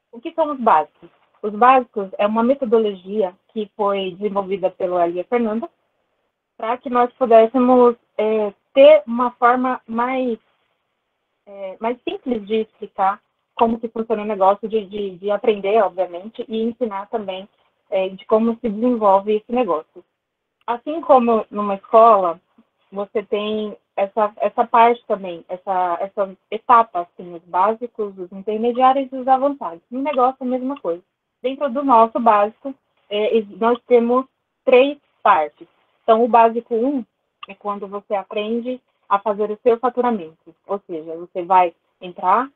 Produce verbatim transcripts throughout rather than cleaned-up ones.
O que são os básicos? Os básicos é uma metodologia que foi desenvolvida pelo Elia Fernanda para que nós pudéssemos é, ter uma forma mais, é, mais simples de explicar como que funciona o negócio, de, de, de aprender, obviamente, e ensinar também é, de como se desenvolve esse negócio. Assim como numa escola, você tem essa, essa parte também, essa, essa etapa, assim, os básicos, os intermediários e os avançados. No negócio, a mesma coisa. Dentro do nosso básico, é, nós temos três partes. Então, o básico um é quando você aprende a fazer o seu faturamento. Ou seja, você vai entrar,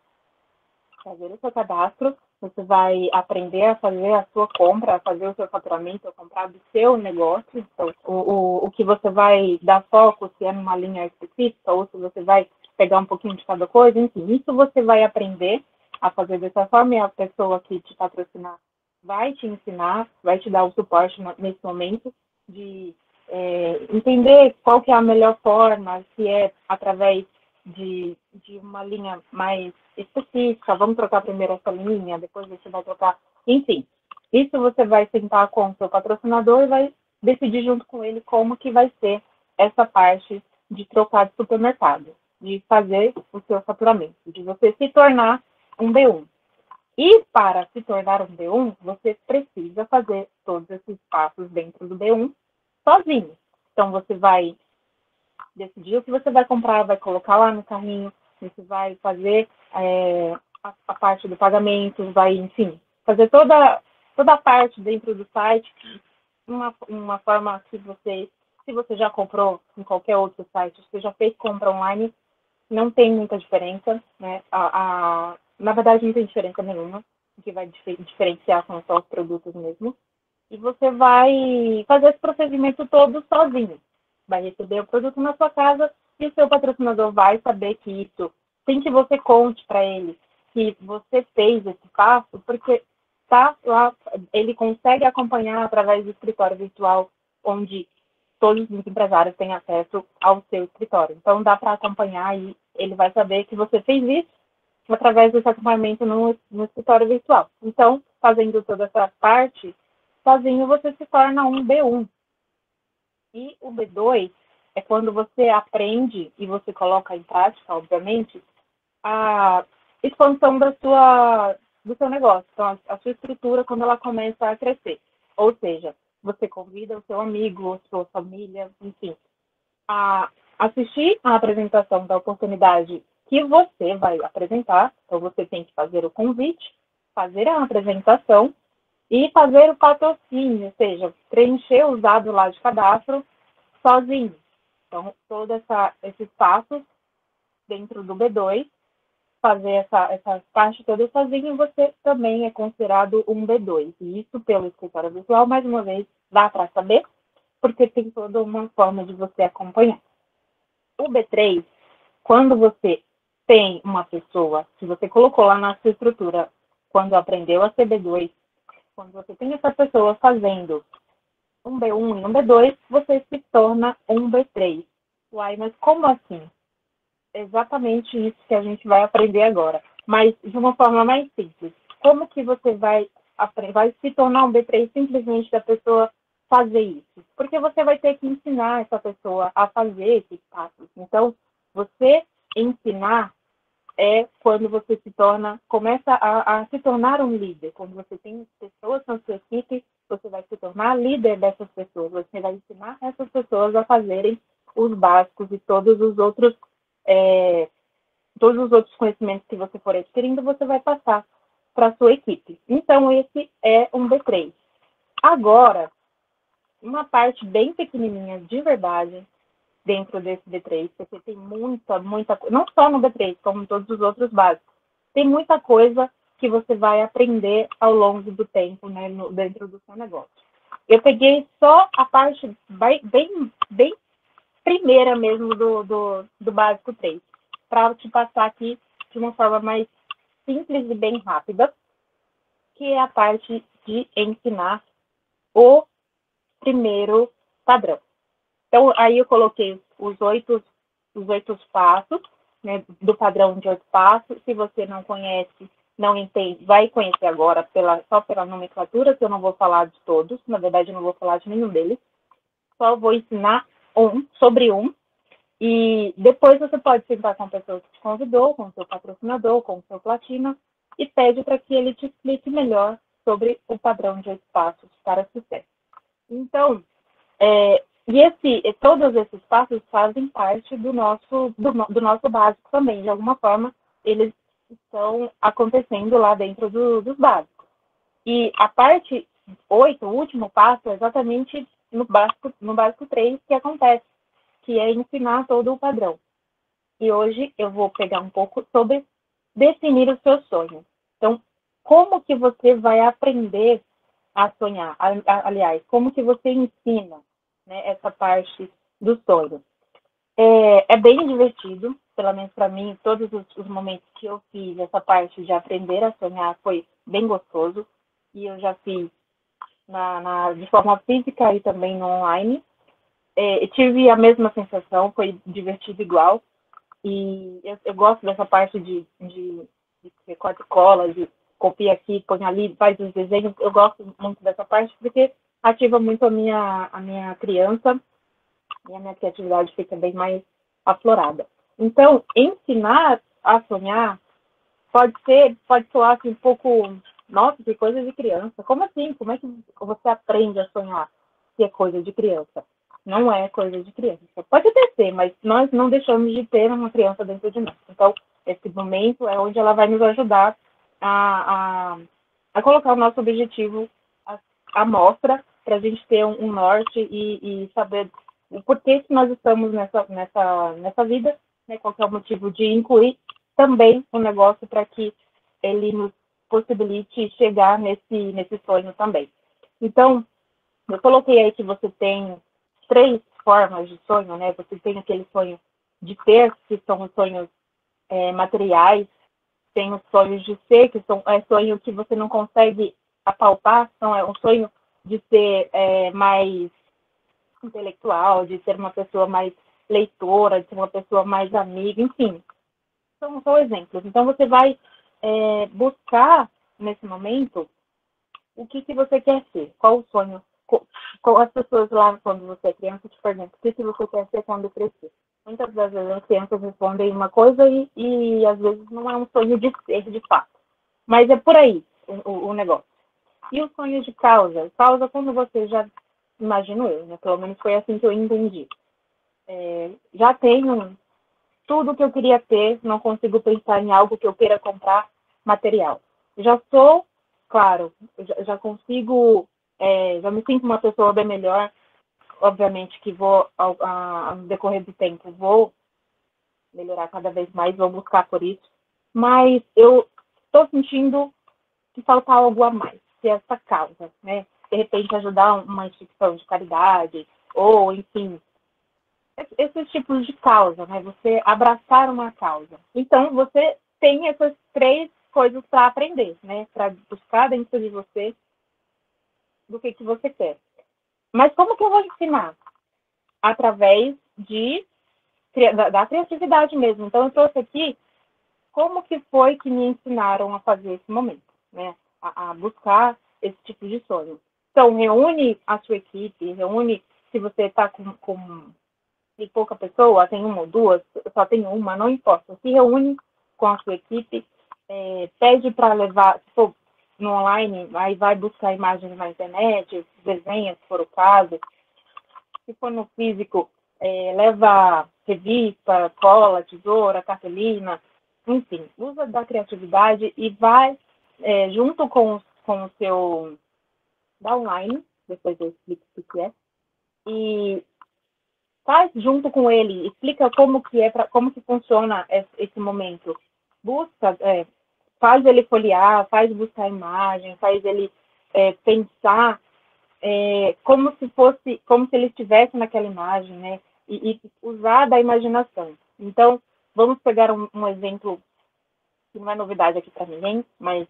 fazer o seu cadastro, você vai aprender a fazer a sua compra, a fazer o seu faturamento, a comprar do seu negócio. Então, o, o, o que você vai dar foco, se é numa linha específica, ou se você vai pegar um pouquinho de cada coisa, enfim, isso você vai aprender a fazer dessa forma, e a pessoa que te patrocinar vai te ensinar, vai te dar o suporte nesse momento de é, entender qual que é a melhor forma, se é através de, de uma linha mais específica, vamos trocar primeiro essa linha, depois você vai trocar, enfim. Isso você vai sentar com o seu patrocinador e vai decidir junto com ele como que vai ser essa parte de trocar de supermercado, de fazer o seu faturamento, de você se tornar um B um. E para se tornar um B um, você precisa fazer todos esses passos dentro do B um sozinho. Então, você vai decidir o que você vai comprar, vai colocar lá no carrinho, você vai fazer é, a, a parte do pagamento, vai, enfim, fazer toda, toda a parte dentro do site, uma, uma forma que você, se você já comprou em qualquer outro site, se você já fez compra online, não tem muita diferença, né? A, a, na verdade, não tem diferença nenhuma. O que vai diferenciar são só os produtos mesmo. E você vai fazer esse procedimento todo sozinho. Vai receber o produto na sua casa e o seu patrocinador vai saber que isso, sem que você conte para ele que você fez esse passo, porque tá lá, ele consegue acompanhar através do escritório virtual, onde todos os empresários têm acesso ao seu escritório. Então, dá para acompanhar e ele vai saber que você fez isso através desse acompanhamento no, no escritório virtual. Então, fazendo toda essa parte, sozinho você se torna um B um. E o B dois é quando você aprende e você coloca em prática, obviamente, a expansão da sua, do seu negócio. Então, a, a sua estrutura, quando ela começa a crescer. Ou seja, você convida o seu amigo, a sua família, enfim, a assistir a apresentação da oportunidade que você vai apresentar. Então, você tem que fazer o convite, fazer a apresentação e fazer o patrocínio, ou seja, preencher os dados lá de cadastro sozinho. Então, todos esses passos dentro do B dois, fazer essa, essa parte toda sozinho, você também é considerado um B dois. E isso, pelo escritório virtual, mais uma vez, dá para saber, porque tem toda uma forma de você acompanhar. O B três, quando você tem uma pessoa, se você colocou lá na sua estrutura, quando aprendeu a ser B dois, quando você tem essa pessoa fazendo um B um e um B dois, você se torna um B três. Uai, mas como assim? Exatamente isso que a gente vai aprender agora, mas de uma forma mais simples. Como que você vai, vai se tornar um B três simplesmente da pessoa fazer isso? Porque você vai ter que ensinar essa pessoa a fazer esses passos. Então, você ensinar é quando você se torna, começa a, a se tornar um líder. Quando você tem pessoas na sua equipe, você vai se tornar líder dessas pessoas. Você vai ensinar essas pessoas a fazerem os básicos e todos os outros é, todos os outros conhecimentos que você for adquirindo, você vai passar para a sua equipe. Então, esse é um B três. Agora, uma parte bem pequenininha de verdade dentro desse B três, porque tem muita, muita coisa, não só no B três, como em todos os outros básicos, tem muita coisa que você vai aprender ao longo do tempo, né, no, dentro do seu negócio. Eu peguei só a parte bem, bem, bem primeira mesmo do, do, do básico três, para te passar aqui de uma forma mais simples e bem rápida, que é a parte de ensinar o primeiro padrão. Então, aí eu coloquei os oito, os oito passos, né, do padrão de oito passos. Se você não conhece, não entende, vai conhecer agora pela, só pela nomenclatura, que eu não vou falar de todos, na verdade eu não vou falar de nenhum deles, só vou ensinar um, sobre um, e depois você pode sentar com a pessoa que te convidou, com o seu patrocinador, com o seu platina, e pede para que ele te explique melhor sobre o padrão de oito passos para sucesso. Então, é, e esse, todos esses passos fazem parte do nosso, do, do nosso básico também, de alguma forma, eles estão acontecendo lá dentro do, dos básicos. E a parte oito, o último passo, é exatamente no básico, no básico três que acontece, que é ensinar todo o padrão. E hoje eu vou pegar um pouco sobre definir o seu sonho. Então, como que você vai aprender a sonhar? Aliás, como que você ensina, né, essa parte do sonho? É, é bem divertido, pelo menos para mim, todos os, os momentos que eu fiz essa parte de aprender a sonhar foi bem gostoso. E eu já fiz na, na, de forma física e também no online. É, eu tive a mesma sensação, foi divertido igual. E eu, eu gosto dessa parte de, de, de corta e cola, de copia aqui, põe ali, faz os desenhos. Eu gosto muito dessa parte porque ativa muito a minha, a minha criança e a minha criatividade fica bem mais aflorada. Então, ensinar a sonhar pode ser, pode soar assim, um pouco, nossa, que coisa de criança. Como assim? Como é que você aprende a sonhar se é coisa de criança? Não é coisa de criança. Pode até ser, mas nós não deixamos de ter uma criança dentro de nós. Então, esse momento é onde ela vai nos ajudar a, a, a colocar o nosso objetivo à, à mostra, para a gente ter um, um norte e, e saber o porquê que nós estamos nessa, nessa, nessa vida, né, qual é o motivo de incluir também um negócio para que ele nos possibilite chegar nesse, nesse sonho também. Então, eu coloquei aí que você tem três formas de sonho, né? Você tem aquele sonho de ter, que são os sonhos é, materiais, tem os sonhos de ser, que são é sonho que você não consegue apalpar, então é um sonho de ser é, mais intelectual, de ser uma pessoa mais leitora, de ser uma pessoa mais amiga, enfim. São só exemplos. Então, você vai é, buscar, nesse momento, o que, que você quer ser, qual o sonho. Com as pessoas lá, quando você é criança, te perguntam o que, que você quer ser quando crescer. Muitas das vezes as crianças respondem uma coisa e, e às vezes não é um sonho de ser, de fato. Mas é por aí o, o negócio. E o sonho de causa? Causa quando você já, imagino eu, né? Pelo menos foi assim que eu entendi. É, já tenho tudo que eu queria ter, não consigo pensar em algo que eu queira comprar material. Já sou, claro, já, já consigo, é, já me sinto uma pessoa bem melhor, obviamente que vou, ao, ao decorrer do tempo, vou melhorar cada vez mais, vou buscar por isso, mas eu estou sentindo que falta algo a mais, que é essa causa, né? De repente ajudar uma instituição de caridade, ou, enfim, esses tipos de causa, né? Você abraçar uma causa. Então, você tem essas três coisas para aprender, né? Para buscar dentro de você do que, que você quer. Mas como que eu vou ensinar? Através de, da, da criatividade mesmo. Então, eu trouxe aqui como que foi que me ensinaram a fazer esse momento, né? A, a buscar esse tipo de sonho. Então, reúne a sua equipe, reúne, se você está com, com tem pouca pessoa, tem uma ou duas, só tem uma, não importa. Se reúne com a sua equipe, é, pede para levar, se for no online, aí vai buscar imagens na internet, desenha, se for o caso. Se for no físico, é, leva revista, cola, tesoura, cartolina, enfim, usa da criatividade e vai é, junto com, com o seu da online, depois eu explico o que é, e faz junto com ele, explica como que é, pra, como que funciona esse, esse momento. Busca, é, faz ele folhear, faz buscar imagem, faz ele é, pensar é, como se fosse, como se ele estivesse naquela imagem, né? E, e usar da imaginação. Então, vamos pegar um, um exemplo que não é novidade aqui para ninguém, mas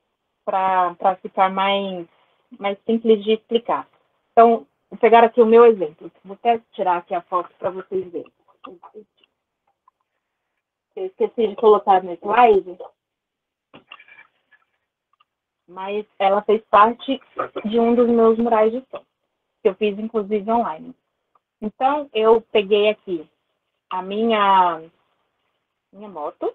para ficar mais, mais simples de explicar. Então, vou pegar aqui o meu exemplo. Vou até tirar aqui a foto para vocês verem. Eu esqueci de colocar no slide. mas ela fez parte de um dos meus murais de som, que eu fiz, inclusive, online. Então, eu peguei aqui a minha, minha moto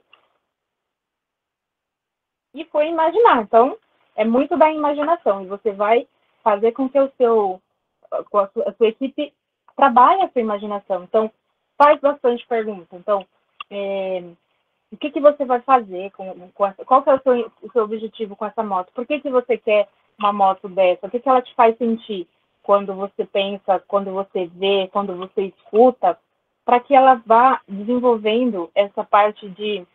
e fui imaginar. Então, é muito da imaginação, e você vai fazer com que o seu, com a sua, a sua equipe trabalhe a sua imaginação. Então, faz bastante perguntas. Então, é, o que, que você vai fazer com, com essa, qual que é o seu, o seu objetivo com essa moto? Por que, que você quer uma moto dessa? O que, que ela te faz sentir quando você pensa, quando você vê, quando você escuta, para que ela vá desenvolvendo essa parte de,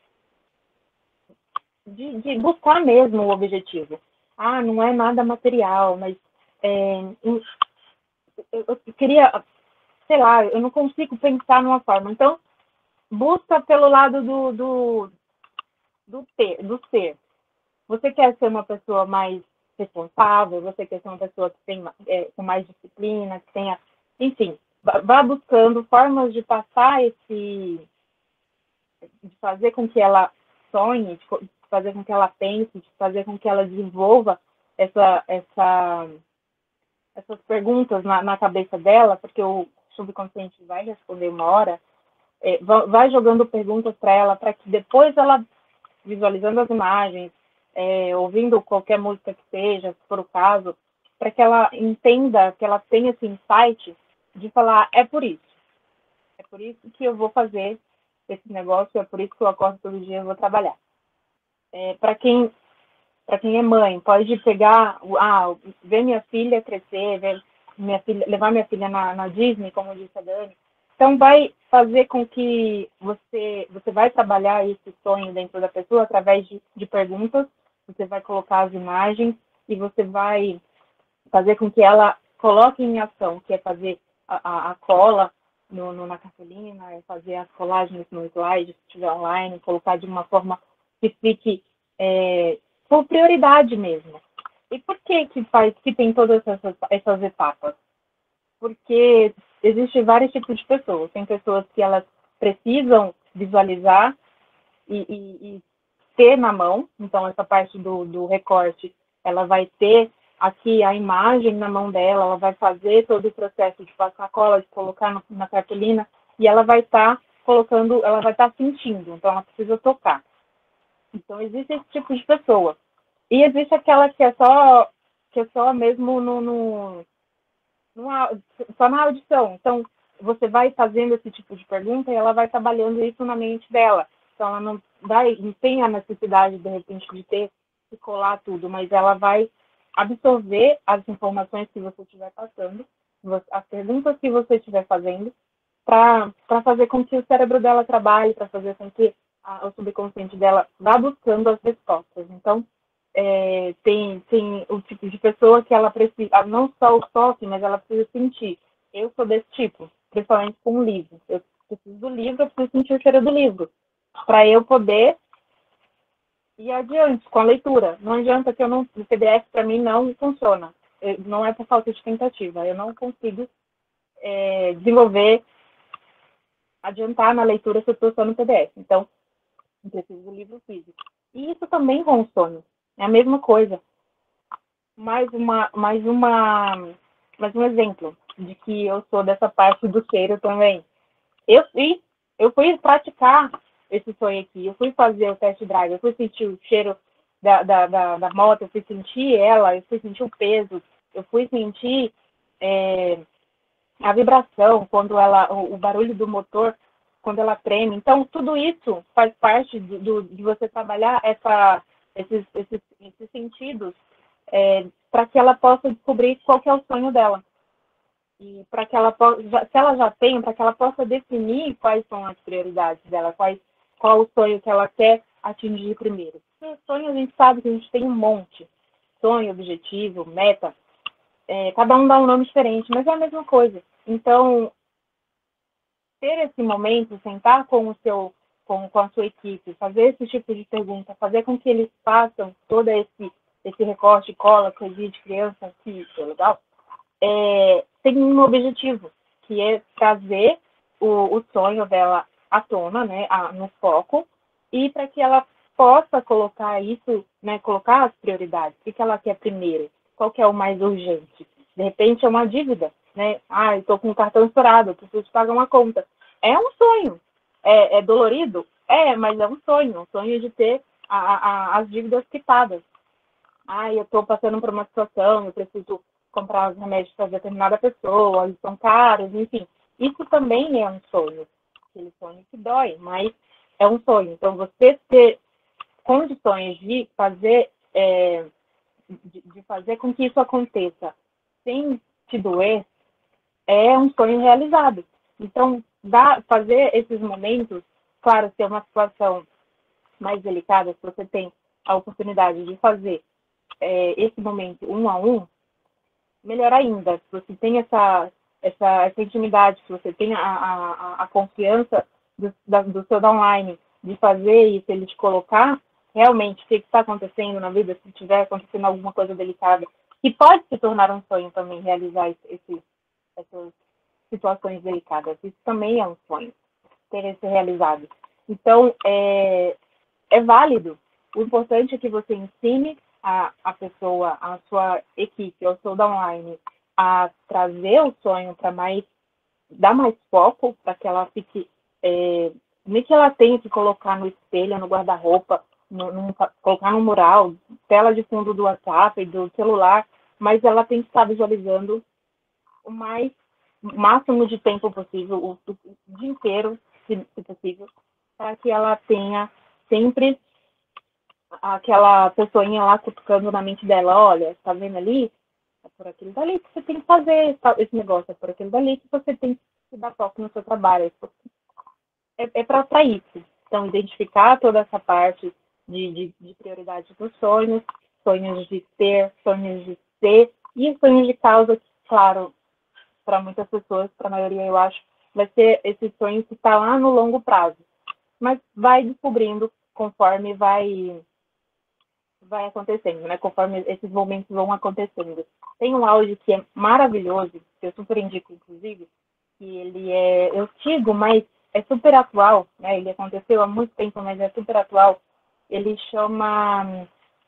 de, de buscar mesmo o objetivo. Ah, não é nada material, mas é, eu, eu queria, sei lá, eu não consigo pensar numa forma. Então, busca pelo lado do, do, do, ter, do ser. Você quer ser uma pessoa mais responsável, você quer ser uma pessoa que tem é, com mais disciplina, que tenha, enfim, vá buscando formas de passar esse, de fazer com que ela sonhe, de fazer com que ela pense, de fazer com que ela desenvolva essa, essa, essas perguntas na, na cabeça dela, porque o subconsciente vai responder uma hora, é, vai jogando perguntas para ela, para que depois ela, visualizando as imagens, é, ouvindo qualquer música que seja, se for o caso, para que ela entenda, que ela tenha esse insight de falar, é por isso. É por isso que eu vou fazer esse negócio, é por isso que eu acordo todo dia e vou trabalhar. É, para quem, para quem é mãe, pode pegar, ah, ver minha filha crescer, ver minha filha, levar minha filha na, na Disney, como disse a Dani. Então, vai fazer com que você, você vai trabalhar esse sonho dentro da pessoa através de, de perguntas, você vai colocar as imagens e você vai fazer com que ela coloque em ação, que é fazer a, a, a cola no, no, na cartolina, é fazer as colagens no slide, se estiver online, colocar de uma forma que fique é, com prioridade mesmo. E por que que, faz, que tem todas essas, essas etapas? Porque existem vários tipos de pessoas. Tem pessoas que elas precisam visualizar e, e, e ter na mão. Então, essa parte do, do recorte, ela vai ter aqui a imagem na mão dela, ela vai fazer todo o processo de passar cola, de colocar no, na cartolina, e ela vai estar tá colocando, ela vai estar tá sentindo. Então, ela precisa tocar. Então, existe esse tipo de pessoa. E existe aquela que é só, que é só mesmo no, no Numa, só na audição. Então, você vai fazendo esse tipo de pergunta e ela vai trabalhando isso na mente dela. Então, ela não, vai, não tem a necessidade, de repente, de ter que colar tudo, mas ela vai absorver as informações que você estiver passando, as perguntas que você estiver fazendo, para fazer com que o cérebro dela trabalhe, para fazer com que a, o subconsciente dela vá buscando as respostas. Então, é, tem, tem o tipo de pessoa que ela precisa, não só o toque, mas ela precisa sentir. Eu sou desse tipo, principalmente com um livro. Eu preciso do livro, eu preciso sentir o cheiro do livro, para eu poder ir adiante com a leitura. Não adianta que eu não, o P D F para mim não funciona. Eu, não é por falta de tentativa, eu não consigo é, desenvolver, adiantar na leitura se eu estou só no P D F. Então, eu preciso do livro físico. E isso também com o sonho. É a mesma coisa. Mais uma, mais uma, mais um exemplo de que eu sou dessa parte do cheiro também. Eu fui, eu fui praticar esse sonho aqui. Eu fui fazer o test drive. Eu fui sentir o cheiro da, da, da, da moto. Eu fui sentir ela. Eu fui sentir o peso. Eu fui sentir é, a vibração quando ela, o, o barulho do motor quando ela treme. Então, tudo isso faz parte do, do, de você trabalhar essa, esses, esses, esses sentidos é, para que ela possa descobrir qual que é o sonho dela. E para que ela possa, se ela já tem, para que ela possa definir quais são as prioridades dela, quais, qual o sonho que ela quer atingir primeiro. Porque sonho a gente sabe que a gente tem um monte. Sonho, objetivo, meta. É, cada um dá um nome diferente, mas é a mesma coisa. Então, ter esse momento, sentar com o seu, com, com a sua equipe, fazer esse tipo de pergunta, fazer com que eles façam todo esse, esse recorte, cola, coisinha de criança, que é legal, é, tem um objetivo, que é trazer o, o sonho dela à tona, né, a, no foco, e para que ela possa colocar isso, né, colocar as prioridades. O que ela quer primeiro? Qual que é o mais urgente? De repente é uma dívida, né? Ah, eu estou com o cartão estourado, eu preciso pagar uma conta. É um sonho. É, é dolorido? É, mas é um sonho. Um sonho de ter a, a, as dívidas quitadas. Ah, eu estou passando por uma situação, eu preciso comprar os remédios para determinada pessoa, eles são caros, enfim. Isso também é um sonho. Aquele sonho que dói, mas é um sonho. Então, você ter condições de fazer, é, de, de fazer com que isso aconteça sem te doer, é um sonho realizado. Então, dá, fazer esses momentos, claro, se é uma situação mais delicada, se você tem a oportunidade de fazer é, esse momento um a um, melhor ainda. Se você tem essa, essa, essa intimidade, se você tem a, a, a confiança do, da, do seu downline de fazer isso, ele te colocar realmente o que está acontecendo na vida, se estiver acontecendo alguma coisa delicada, que pode se tornar um sonho também realizar esse, esse, essas situações delicadas. Isso também é um sonho, ter esse realizado. Então, é, é válido. O importante é que você ensine a, a pessoa, a sua equipe, ao seu downline, a trazer o sonho para mais, dar mais foco, para que ela fique, é, nem que ela tenha que colocar no espelho, no guarda-roupa, no, no, colocar no mural, tela de fundo do WhatsApp, do celular, mas ela tem que estar visualizando o mais o máximo de tempo possível, o, o, o dia inteiro, se, se possível, para que ela tenha sempre aquela pessoinha lá cutucando na mente dela, olha, tá vendo ali? É por aquilo dali que você tem que fazer esse negócio, é por aquilo dali que você tem que dar foco no seu trabalho. É, é para isso. Então, identificar toda essa parte de, de, de prioridade dos sonhos, sonhos de ter, sonhos de ser, e sonhos de causa, que, claro, para muitas pessoas, para a maioria, eu acho, vai ser esse sonho que está lá no longo prazo. Mas vai descobrindo conforme vai vai acontecendo, né? Conforme esses momentos vão acontecendo. Tem um áudio que é maravilhoso, que eu super indico, inclusive, que ele é antigo, mas é super atual, né? Ele aconteceu há muito tempo, mas é super atual. Ele chama...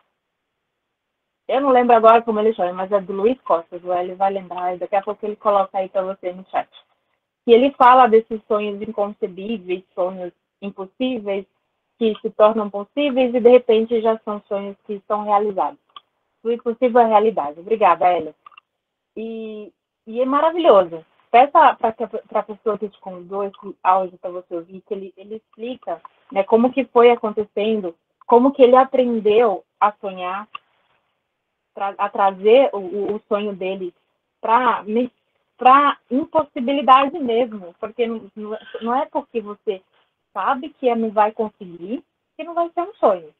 Eu não lembro agora como ele chama, mas é do Luiz Costa, ele vai lembrar, e daqui a pouco ele coloca aí para você no chat. E ele fala desses sonhos inconcebíveis, sonhos impossíveis, que se tornam possíveis e, de repente, já são sonhos que são realizados. O impossível é realidade. Obrigada, Elia. E, e é maravilhoso. Peça para a pessoa que te convidou esse áudio para você ouvir, que ele, ele explica, né, como que foi acontecendo, como que ele aprendeu a sonhar, pra, a trazer o, o sonho dele para para impossibilidade mesmo, porque não, não é porque você sabe que não vai conseguir que não vai ser um sonho.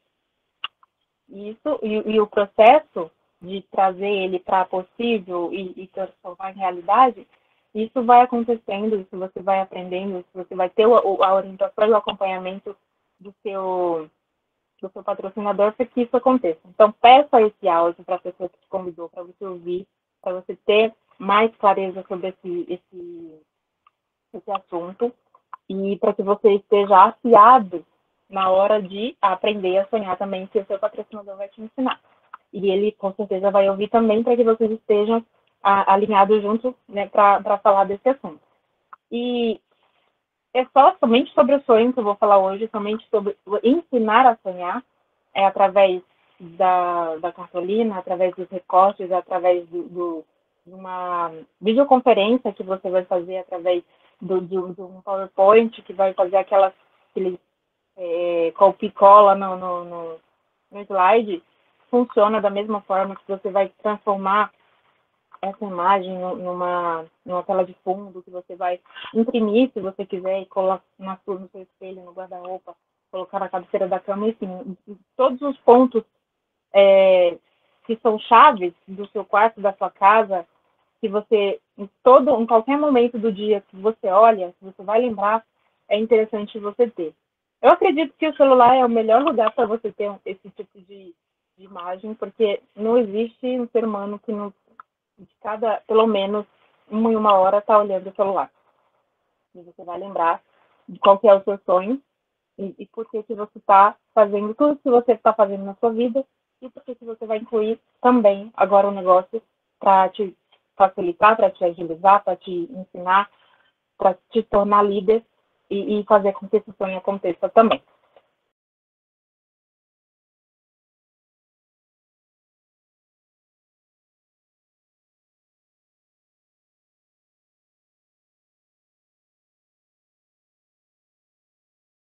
Isso, e, e o processo de trazer ele para possível e, e transformar em realidade, isso vai acontecendo, isso você vai aprendendo, isso você vai ter o, a orientação e o acompanhamento do seu, do seu patrocinador para que isso aconteça. Então, peça esse áudio para a pessoa que te convidou, para você ouvir, para você ter mais clareza sobre esse, esse, esse assunto e para que você esteja afiado na hora de aprender a sonhar também, que o seu patrocinador vai te ensinar. E ele, com certeza, vai ouvir também para que vocês estejam a, alinhados juntos, né, para falar desse assunto. E é só somente sobre o sonho que eu vou falar hoje, somente sobre ensinar a sonhar, é através da, da cartolina, através dos recortes, através do, do, de uma videoconferência que você vai fazer, através do, de, de um PowerPoint que vai fazer aquelas, aquele é, copia e cola no, no, no, no slide, funciona da mesma forma que você vai transformar essa imagem numa, numa tela de fundo, que você vai imprimir, se você quiser, e colocar na sua, no seu espelho, no guarda-roupa, colocar na cabeceira da cama, enfim, todos os pontos é, que são chaves do seu quarto, da sua casa, que você, em, todo, em qualquer momento do dia que você olha, que você vai lembrar, é interessante você ter. Eu acredito que o celular é o melhor lugar para você ter esse tipo de, de imagem, porque não existe um ser humano que não, de cada, pelo menos, uma em uma hora está olhando o celular. E você vai lembrar de qual que é o seu sonho, E, e por que que você está fazendo tudo que você está fazendo na sua vida e por que que você vai incluir também agora o negócio para te facilitar, para te agilizar, para te ensinar, para te tornar líder e, e fazer com que esse sonho aconteça também.